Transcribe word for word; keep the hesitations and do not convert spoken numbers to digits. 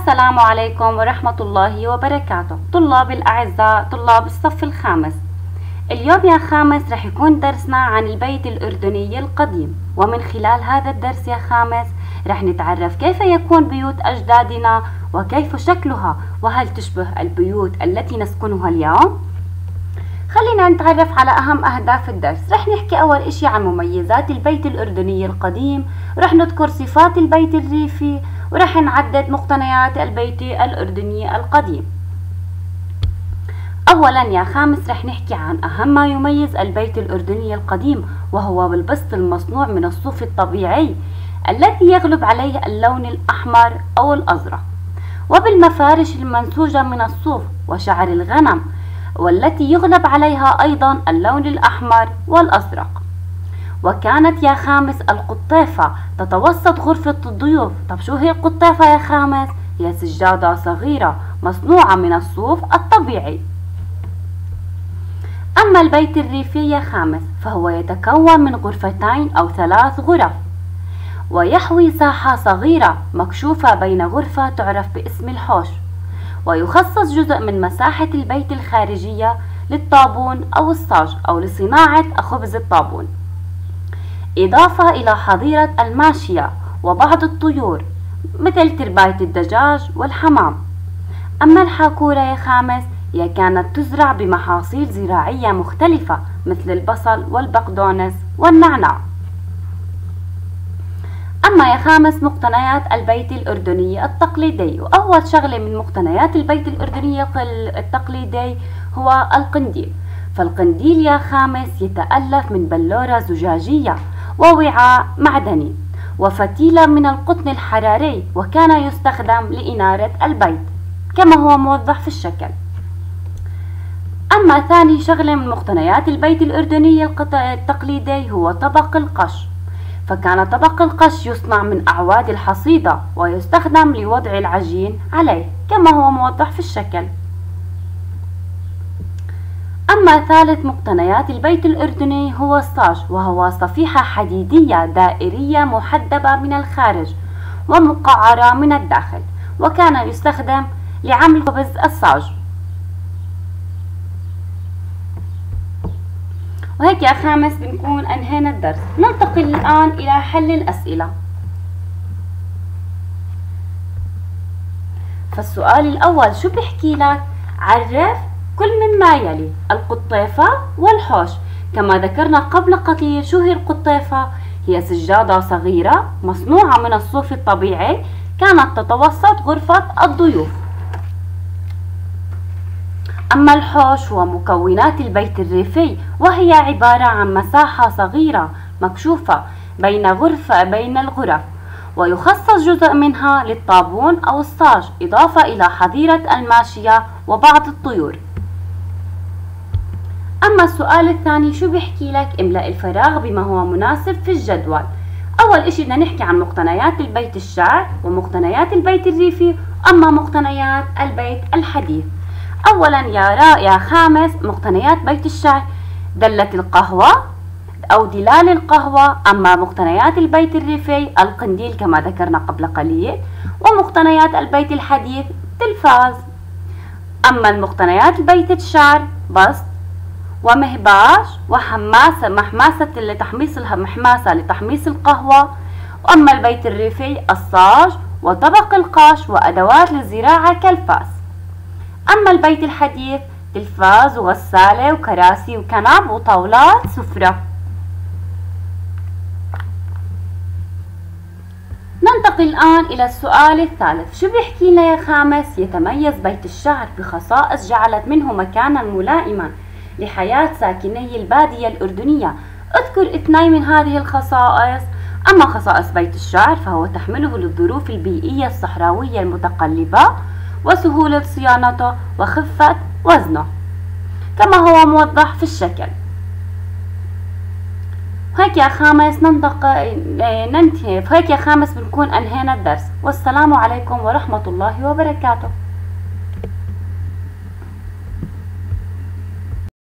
السلام عليكم ورحمة الله وبركاته. طلاب الأعزاء، طلاب الصف الخامس، اليوم يا خامس رح يكون درسنا عن البيت الأردني القديم، ومن خلال هذا الدرس يا خامس رح نتعرف كيف يكون بيوت أجدادنا وكيف شكلها، وهل تشبه البيوت التي نسكنها اليوم؟ خلينا نتعرف على أهم أهداف الدرس. رح نحكي أول إشي عن مميزات البيت الأردني القديم، ورح نذكر صفات البيت الريفي، ورح نعدد مقتنيات البيت الأردني القديم. أولا يا خامس رح نحكي عن أهم ما يميز البيت الأردني القديم، وهو بالبسط المصنوع من الصوف الطبيعي الذي يغلب عليه اللون الأحمر أو الأزرق، وبالمفارش المنسوجة من الصوف وشعر الغنم، والتي يغلب عليها أيضا اللون الأحمر والأزرق. وكانت يا خامس القطيفة تتوسط غرفة الضيوف. طب شو هي القطيفة يا خامس؟ هي سجادة صغيرة مصنوعة من الصوف الطبيعي. أما البيت الريفي يا خامس فهو يتكون من غرفتين أو ثلاث غرف، ويحوي ساحة صغيرة مكشوفة بين غرفة تعرف باسم الحوش، ويخصص جزء من مساحة البيت الخارجية للطابون أو الصاج أو لصناعة خبز الطابون، إضافة إلى حظيرة الماشية وبعض الطيور مثل ترباية الدجاج والحمام. أما الحاكورة يا خامس هي كانت تزرع بمحاصيل زراعية مختلفة مثل البصل والبقدونس والنعناع. أما يا خامس مقتنيات البيت الأردني التقليدي، وأول شغلة من مقتنيات البيت الأردني التقليدي هو القنديل. فالقنديل يا خامس يتألف من بلورة زجاجية ووعاء معدني وفتيلة من القطن الحراري، وكان يستخدم لإنارة البيت كما هو موضح في الشكل. أما ثاني شغلة من مقتنيات البيت الأردني التقليدي هو طبق القش. فكان طبق القش يصنع من أعواد الحصيدة ويستخدم لوضع العجين عليه كما هو موضح في الشكل. أما ثالث مقتنيات البيت الأردني هو الصاج، وهو صفيحة حديدية دائرية محدبة من الخارج ومقعرة من الداخل، وكان يستخدم لعمل خبز الصاج. وهيك يا خامس بنكون أنهينا الدرس. ننتقل الآن إلى حل الأسئلة. فالسؤال الأول شو بيحكي لك؟ عرف كل مما يلي القطيفة والحوش. كما ذكرنا قبل قليل شو هي القطيفة؟ هي سجادة صغيرة مصنوعة من الصوف الطبيعي كانت تتوسط غرفة الضيوف. أما الحوش هو مكونات البيت الريفي، وهي عبارة عن مساحة صغيرة مكشوفة بين غرفة بين الغرف، ويخصص جزء منها للطابون أو الصاج، إضافة إلى حظيرة الماشية وبعض الطيور. أما السؤال الثاني شو بيحكي لك؟ املأ الفراغ بما هو مناسب في الجدول. أول إشي بدنا نحكي عن مقتنيات البيت الشعر ومقتنيات البيت الريفي، أما مقتنيات البيت الحديث. أولا يا را يا خامس مقتنيات بيت الشعر دلة القهوة أو دلال القهوة. أما مقتنيات البيت الريفي القنديل كما ذكرنا قبل قليل. ومقتنيات البيت الحديث تلفاز. أما المقتنيات البيت الشعر بسط ومهباش وحماسة محماسة لتحميص محماسة لتحميص القهوة. وأما البيت الريفي الصاج وطبق القش وأدوات للزراعة كالفاس. أما البيت الحديث تلفاز وغسالة وكراسي وكنب وطاولات سفرة. ننتقل الآن إلى السؤال الثالث. شو بيحكي لنا يا خامس؟ يتميز بيت الشعر بخصائص جعلت منه مكانا ملائما لحياة ساكني البادية الأردنية. اذكر اثنين من هذه الخصائص. أما خصائص بيت الشعر فهو تحمله للظروف البيئية الصحراوية المتقلبة وسهولة صيانته وخفة وزنه كما هو موضح في الشكل. هيك يا خامس ننتقل ننتهي. هيك يا خامس بنكون أنهينا الدرس، والسلام عليكم ورحمة الله وبركاته.